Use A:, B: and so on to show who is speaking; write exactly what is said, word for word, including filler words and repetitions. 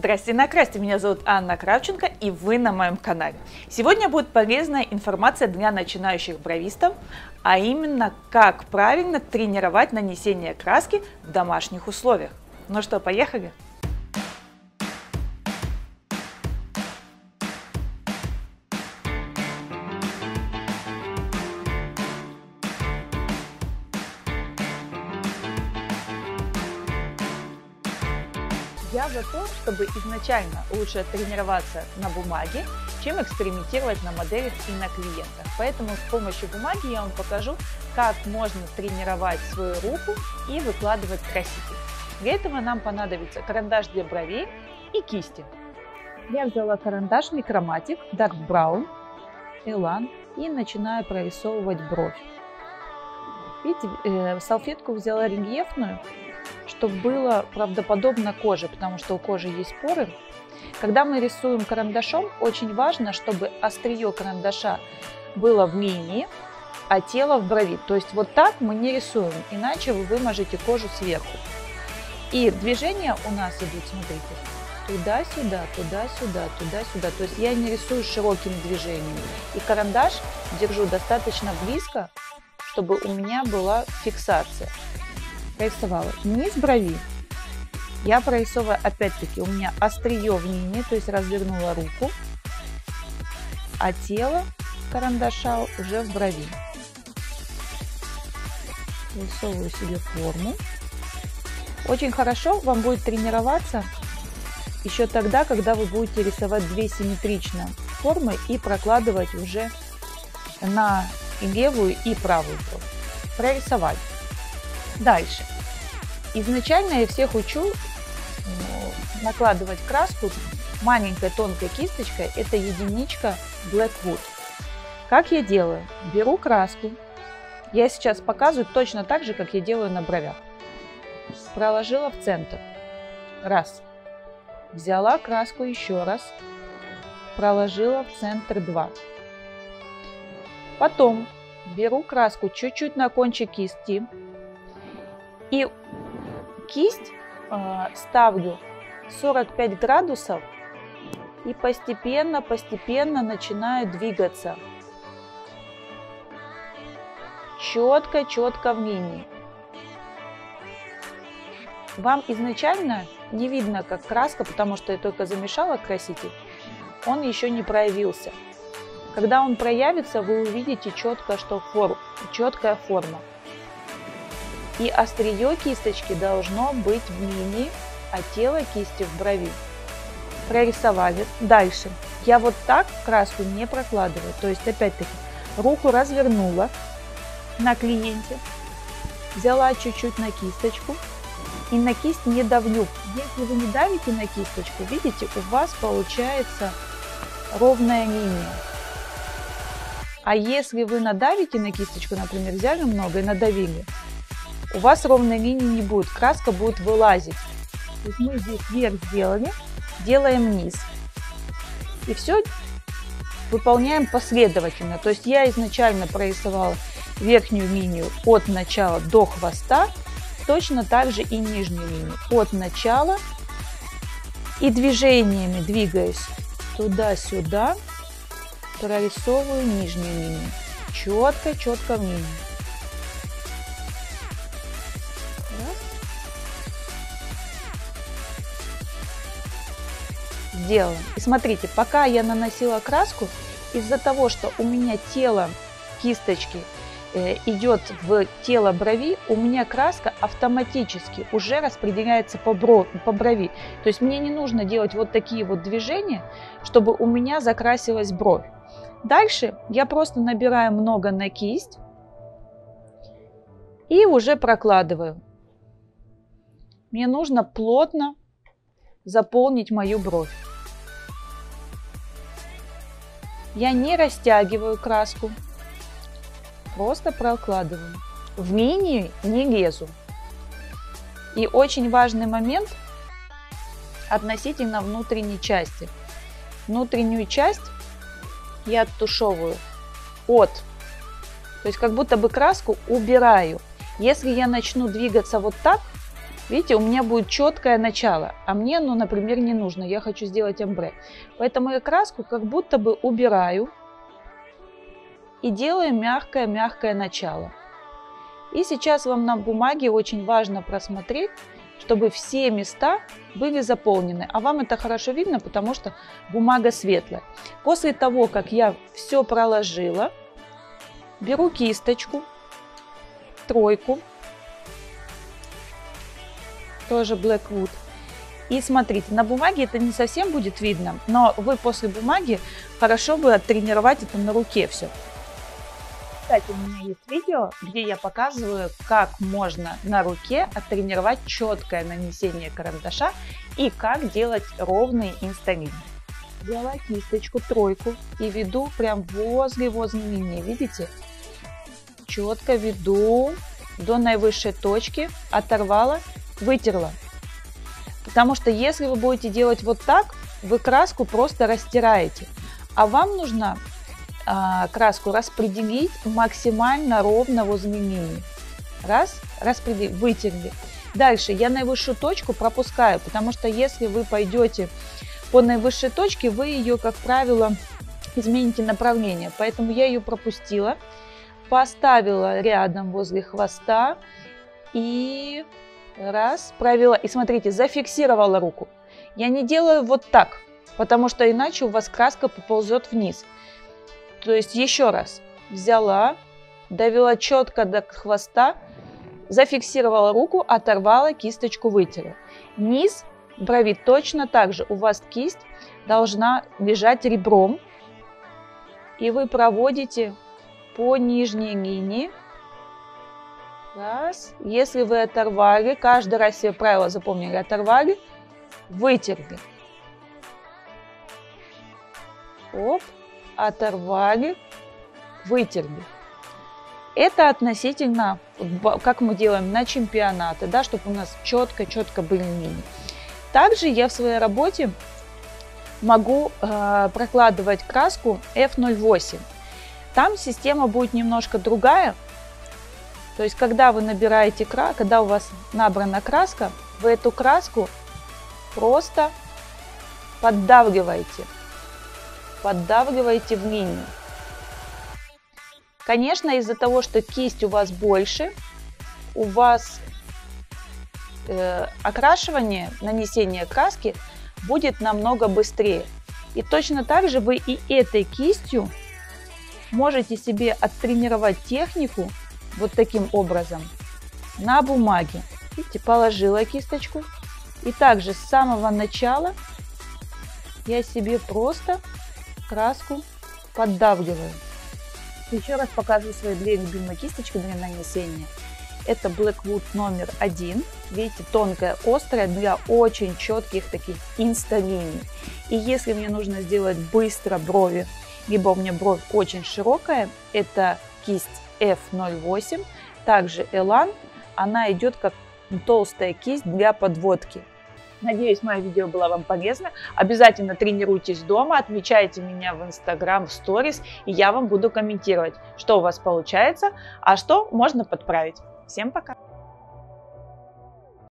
A: Здрасте, накрасьте! Меня зовут Анна Кравченко, и вы на моем канале. Сегодня будет полезная информация для начинающих бровистов, а именно, как правильно тренировать нанесение краски в домашних условиях. Ну что, поехали? Я за то, чтобы изначально лучше тренироваться на бумаге, чем экспериментировать на моделях и на клиентах. Поэтому с помощью бумаги я вам покажу, как можно тренировать свою руку и выкладывать краситель. Для этого нам понадобится карандаш для бровей и кисти. Я взяла карандаш Micromatic Dark Brown Elan и начинаю прорисовывать бровь. Видите, э, салфетку взяла рельефную, чтобы было правдоподобно коже, потому что у кожи есть поры. Когда мы рисуем карандашом, очень важно, чтобы острие карандаша было в линии, а тело в брови. То есть вот так мы не рисуем, иначе вы выможете кожу сверху. И движения у нас идут, смотрите, туда-сюда, туда-сюда, туда-сюда. То есть я не рисую широкими движениями. И карандаш держу достаточно близко, чтобы у меня была фиксация. Прорисовала низ брови, я прорисовываю опять-таки, у меня острие в линии, то есть развернула руку, а тело карандаша уже в брови. Рисовываю себе форму. Очень хорошо вам будет тренироваться еще тогда, когда вы будете рисовать две симметричные формы и прокладывать уже на левую и правую бровь. Прорисовали. Дальше. Изначально я всех учу накладывать краску маленькой тонкой кисточкой. Это единичка Blackwood. Как я делаю? Беру краску. Я сейчас показываю точно так же, как я делаю на бровях. Проложила в центр. Раз. Взяла краску еще раз. Проложила в центр. Два. Потом беру краску чуть-чуть на кончик кисти. И кисть э, ставлю сорок пять градусов и постепенно-постепенно начинаю двигаться. Четко-четко в линии. Вам изначально не видно, как краска, потому что я только замешала краситель, он еще не проявился. Когда он проявится, вы увидите четко, что форм, четкая форма. И острие кисточки должно быть в линии, а тело кисти в брови. Прорисовали. Дальше. Я вот так краску не прокладываю. То есть, опять-таки, руку развернула на клиенте, взяла чуть-чуть на кисточку и на кисть не давлю. Если вы не давите на кисточку, видите, у вас получается ровная линия. А если вы надавите на кисточку, например, взяли много и надавили, у вас ровной линии не будет, краска будет вылазить. То есть мы здесь вверх сделали, делаем низ. И все выполняем последовательно. То есть я изначально прорисовала верхнюю линию от начала до хвоста, точно так же и нижнюю линию. От начала и движениями двигаясь туда-сюда, прорисовываю нижнюю линию. Четко-четко в линию. Сделала. И смотрите, пока я наносила краску, из-за того, что у меня тело кисточки э, идет в тело брови, у меня краска автоматически уже распределяется по, бро, по брови. То есть мне не нужно делать вот такие вот движения, чтобы у меня закрасилась бровь. Дальше я просто набираю много на кисть и уже прокладываю. Мне нужно плотно заполнить мою бровь. Я не растягиваю краску, просто прокладываю. В линии не лезу. И очень важный момент относительно внутренней части. Внутреннюю часть я оттушевываю от, то есть как будто бы краску убираю. Если я начну двигаться вот так, Видите, у меня будет четкое начало, а мне, ну, например, не нужно, я хочу сделать омбре. Поэтому я краску как будто бы убираю и делаю мягкое-мягкое начало. И сейчас вам на бумаге очень важно просмотреть, чтобы все места были заполнены. А вам это хорошо видно, потому что бумага светлая. После того, как я все проложила, беру кисточку, тройку, тоже Blackwood. И смотрите, на бумаге это не совсем будет видно, но вы после бумаги хорошо бы оттренировать это на руке все. Кстати, у меня есть видео, где я показываю, как можно на руке оттренировать четкое нанесение карандаша и как делать ровные инсталинии. Взяла кисточку, тройку и веду прям возле-возле линии, видите? Четко веду до наивысшей точки, оторвала, вытерла. Потому что если вы будете делать вот так, вы краску просто растираете. А вам нужно а, краску распределить максимально ровно возле линии. Раз, распределить, вытерли. Дальше я наивысшую точку пропускаю, потому что если вы пойдете по наивысшей точке, вы ее, как правило, измените направление. Поэтому я ее пропустила, поставила рядом возле хвоста и раз, провела. И смотрите, зафиксировала руку. Я не делаю вот так, потому что иначе у вас краска поползет вниз. То есть еще раз взяла, довела четко до хвоста, зафиксировала руку, оторвала, кисточку вытерла. Низ брови точно так же. У вас кисть должна лежать ребром, и вы проводите по нижней линии. Раз. Если вы оторвали, каждый раз себе правило запомнили, оторвали, вытерли. Оп, оторвали, вытерли. Это относительно, как мы делаем на чемпионаты, да, чтобы у нас четко-четко были линии. Также я в своей работе могу э, прокладывать краску эф ноль восемь. Там система будет немножко другая. То есть, когда вы набираете краску, когда у вас набрана краска, вы эту краску просто поддавливаете. Поддавливаете в линию. Конечно, из-за того, что кисть у вас больше, у вас э, окрашивание, нанесение краски будет намного быстрее. И точно так же вы и этой кистью можете себе оттренировать технику вот таким образом на бумаге. Видите, положила кисточку. И также с самого начала я себе просто краску поддавливаю. Еще раз показываю свои две любимые кисточки для нанесения. Это Blackwood номер один. Видите, тонкая, острая для очень четких таких инста-линий. И если мне нужно сделать быстро брови, либо у меня бровь очень широкая, это кисть эф ноль восемь. Также Elan, она идет как толстая кисть для подводки. Надеюсь, мое видео было вам полезно. Обязательно тренируйтесь дома, отмечайте меня в Instagram, в сторис, и я вам буду комментировать, что у вас получается, а что можно подправить. Всем пока!